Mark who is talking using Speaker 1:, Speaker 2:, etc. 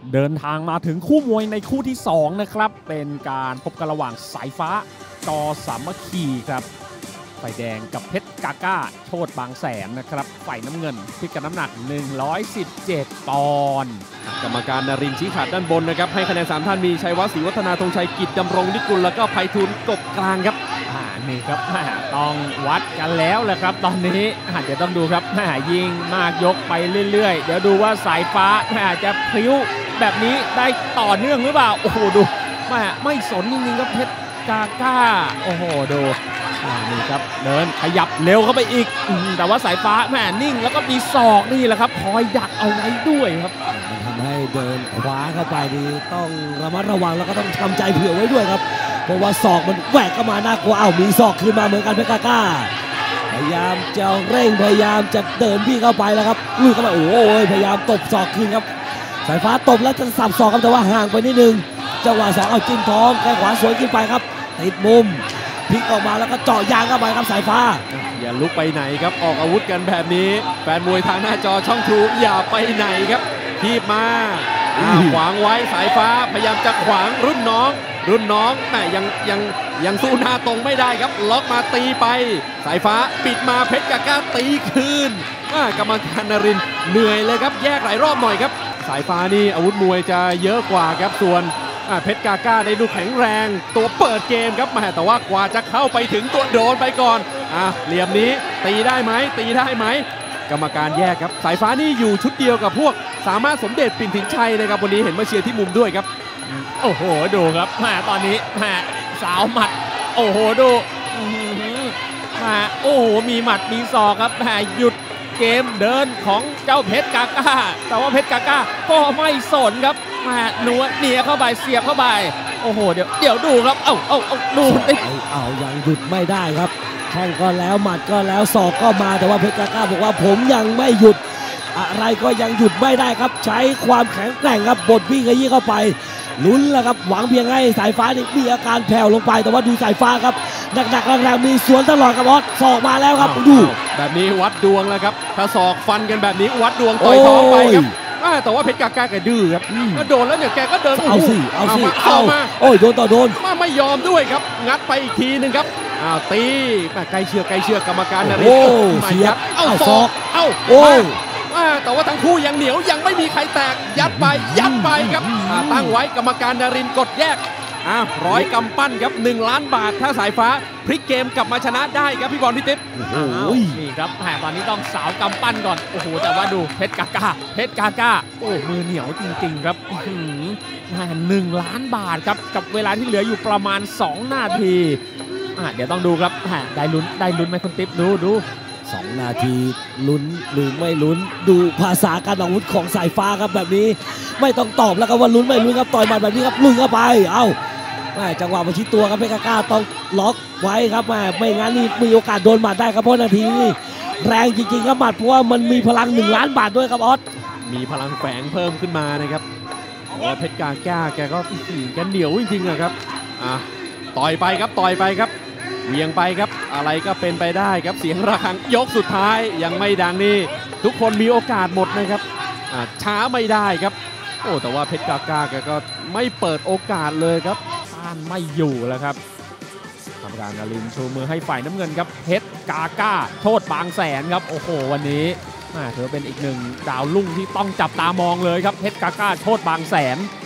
Speaker 1: เดินทางมาถึงคู่มวยในคู่ที่2นะครับเป็นการพบกันระหว่างสายฟ้าจอสามัคคีครับฝ่ายแดงกับเพชรกาก้าโชติบางแสนนะครับฝ่ายน้ำเงินพิกัดน้ำหนัก117ปอนด์
Speaker 2: กรรมการนรินทร์ชี้ขาดด้านบนนะครับให้คะแนน3ท่านมีชัยวัฒน์ศรีวัฒนาธงชัยกิจดำรงนิกุลแล้วก็ไพฑูรย์กบกลางครับ
Speaker 1: นี่ครับต้องวัดกันแล้วแหละครับตอนนี้เดี๋ยวต้องดูครับยิงมากยกไปเรื่อยๆเดี๋ยวดูว่าสายฟ้าจะพลิ้วแบบนี้ได้ต่อเนื่องหรือเปล่าโอ้โหดูไม่สนจริงๆครับเพชรกาก้าโอ้โหดูนี่ครับเดินขยับเร็วเข้าไปอีกแต่ว่าสายฟ้านิ่งแล้วก็มีศอกนี่แหละครับคอยดักเอาไว้ด้วยครับ
Speaker 3: มันทำให้เดินขวาเข้าไปนี่ต้องระมัดระวังแล้วก็ต้องทำใจเผื่อไว้ด้วยครับเพราะว่าศอกมันแหวกเข้ามาน่ากลัวมีศอกคืนมาเหมือนกันเพชรกาก้าพยายามจะเร่งพยายามจะเดินพี่เข้าไปแล้วครับลุยเข้าไปโอ้ยพยายามตบศอกคืนครับสายฟ้าตบแล้วจะสับศอกครับแต่ว่าห่างไปนิดนึงจังหวะ2เอาจิ้มท้องแข้งขวาสวยขึ้นไปครับติดมุมพลิกออกมาแล้วก็เจาะยางเข้าไปครับสายฟ้า
Speaker 2: อย่าลุกไปไหนครับออกอาวุธกันแบบนี้แฟนมวยทางหน้าจอช่องทรูอย่าไปไหนครับทีบมาขวางไว้สายฟ้าพยายามจะขวางรุ่นน้องยังสู้หน้าตรงไม่ได้ครับล็อกมาตีไปสายฟ้าปิดมาเพชรกาก้าตีคืนกรรมการนรินทร์เหนื่อยเลยครับแยกหลายรอบหน่อยครับสายฟ้านี่อาวุธมวยจะเยอะกว่าครับส่วนเพชรกาก้าได้ดูแข็งแรงตัวเปิดเกมครับแต่ว่ากว่าจะเข้าไปถึงตัวโดนไปก่อนเหลี่ยมนี้ตีได้ไหมกรรมการแยกครับสายฟ้านี่อยู่ชุดเดียวกับพวกสามารถสมเด็จปิ่นสิงชัยนะครับวันนี้เห็นมาเชียร์ที่มุมด้วยครับ
Speaker 1: โอ้โหดูครับตอนนี้สาวหมัดโอ้โหดูโอ้โหมีหมัดมีศอกครับหยุดเกมเดินของเจ้าเพชรกาก้าแต่ว่าเพชรกาก้าก็ไม่สนครับหนัวเนียเข้าไปเสียบเข้าไปโอ้โหเดี๋ยวดูครับเอาดู
Speaker 3: ยังหยุดไม่ได้ครับแข้งก็แล้วหมัดก็แล้วศอกก็มาแต่ว่าเพชรกาก้าบอกว่าผมยังไม่หยุดอะไรก็ยังหยุดไม่ได้ครับใช้ความแข็งแกร่งครับบดวิ่งขยี้เข้าไปลุ้นแล้วครับหวังเพียงให้สายฟ้านี่มีอาการแผ่วลงไปแต่ว่าดูสายฟ้าครับหนักแรงมีสวนตลอดครับออสศอกมาแล้วครับดู
Speaker 2: แบบนี้วัดดวงแล้วครับถ้าศอกฟันกันแบบนี้วัดดวงต่อยท้องไปครับแต่ว่าเพชรกาก้าแกดื้อครับก็โดนแล้วเนี่ยแกก็เดิน
Speaker 3: เอามาโอ้ยโดนต่อโดน
Speaker 2: ไม่ยอมด้วยครับงัดไปอีกทีนึงครับตีใกล้เชือกกรรมการนรินทร์
Speaker 3: เสียบศอก
Speaker 2: โอ้แต่ว่าทั้งคู่ยังเหนียวยังไม่มีใครแตกยัดไปครับตั้งไว้กรรมการนรินทร์กดแยก100 กำปั้นครับ1 ล้านบาทถ้าสายฟ้าพลิกเกมกลับมาชนะได้ครับพี่บอลพี่ติ๊บ
Speaker 1: นี่ครับตอนนี้ต้องสาวกำปั้นก่อนโอ้โหแต่ว่าดูเพชรกาก้าโอ้มือเหนียวจริงๆครับ1 ล้านบาทครับกับเวลาที่เหลืออยู่ประมาณ2 นาทีเดี๋ยวต้องดูครับได้ลุ้นไหมคุณติ๊บดู
Speaker 3: 2 นาทีลุ้นหรือไม่ลุ้นดูภาษาการอาวุธของสายฟ้าครับแบบนี้ไม่ต้องตอบแล้วครับว่าลุ้นไม่ลุ้นครับต่อยหมัดแบบนี้ครับลุยเข้าไปจังหวะประชิดตัวครับเพชรกาก้าต้องล็อกไว้ครับไม่งั้นนี่มีโอกาสโดนหมัดได้ครับเพราะนาทีนี้แรงจริงๆครับหมัดเพราะว่ามันมีพลัง1 ล้านบาทด้วยครับออส
Speaker 2: มีพลังแฝงเพิ่มขึ้นมานะครับเพชรกาก้าแกก็แกเหนียวจริงๆครับต่อยไปครับเวียงไปครับอะไรก็เป็นไปได้ครับเสียงระฆังยกสุดท้ายยังไม่ดังนี่ทุกคนมีโอกาสหมดนะครับช้าไม่ได้ครับแต่ว่าเพชรกาก้าแกก็ไม่เปิดโอกาสเลยครับ
Speaker 1: ต้านไม่อยู่แล้วครับกรรมการนรินทร์ชูมือให้ฝ่ายน้ำเงินครับเพชรกาก้าโชติบางแสนครับโอ้โหวันนี้เธอเป็นอีกหนึ่งดาวรุ่งที่ต้องจับตามองเลยครับเพชรกาก้าโชติบางแสน